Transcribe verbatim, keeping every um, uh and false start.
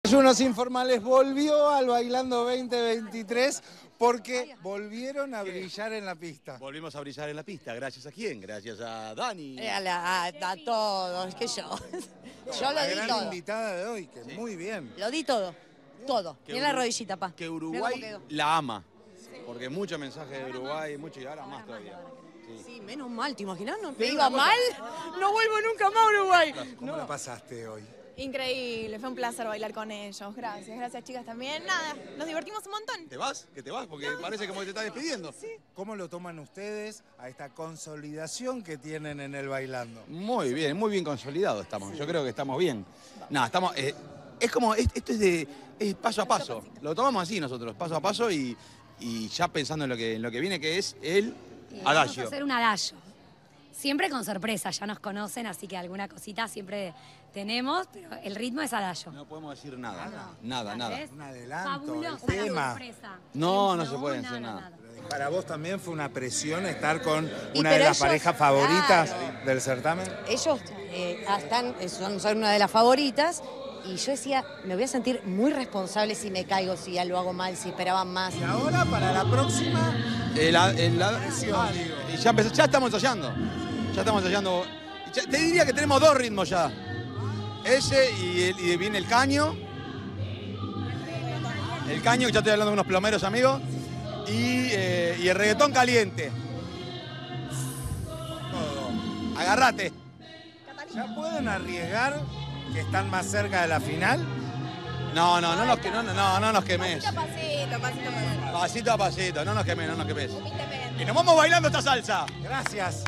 Desayunos Informales volvió al Bailando veinte veintitrés porque volvieron a brillar en la pista. Volvimos a brillar en la pista. ¿Gracias a quién? Gracias a Dani. A, la- a- a todos, que yo. Yo lo La di gran todo. invitada de hoy, que muy bien. Lo di todo. Todo. Que Mira la Uru- rodillita, pa. Que Mirá cómo Uruguay quedó. la ama. Porque muchos mensajes de Uruguay, mucho y ahora más todavía. Sí. Sí, menos mal, ¿te imaginas? ¿No me Pero iba una cosa- mal? No vuelvo nunca más a Uruguay. ¿Cómo No. la pasaste hoy? Increíble, fue un placer bailar con ellos. Gracias, gracias chicas también. Nada, nos divertimos un montón. ¿Te vas? ¿Que te vas? Porque parece como que te estás despidiendo. ¿Cómo lo toman ustedes a esta consolidación que tienen en el Bailando? Muy bien, muy bien consolidado estamos. Yo creo que estamos bien. Nada, estamos. eh, es como, es- esto es de es paso a paso. Lo tomamos así nosotros, paso a paso y, y ya pensando en lo que, en lo que viene, que es el Y vamos adagio. a hacer un adagio. Siempre con sorpresa, ya nos conocen, así que alguna cosita siempre tenemos, pero el ritmo es adagio. No podemos decir nada. Nada, nada. ¿Ves? Un adelanto, Fabulosa el tema. sorpresa. No, no Siempre, se puede decir nada. ¿Para vos también fue una presión estar con Y una de pero las ellos- parejas favoritas claro. del certamen? Ellos eh, están, son, son una de las favoritas. Y yo decía, me voy a sentir muy responsable si me caigo, si ya lo hago mal, si esperaban más. Y ahora, para la próxima, El, a- el a- Presión, ah, digo. y ya, empezó- ya estamos ensayando. Ya estamos ensayando. Y ya- te diría que tenemos dos ritmos ya. Ese y, el- y viene el caño. El caño, que ya estoy hablando de unos plomeros amigos. Y, eh, y el reggaetón caliente. todo. Agarrate. ¿Ya pueden arriesgar que están más cerca de la final? No, no, no nos, que- no, no, no, no nos quemes. Pasito a pasito, pasito a pasito. Pasito a pasito, no nos quemes, no nos quemes. Humildemente. Y nos vamos bailando esta salsa. Gracias.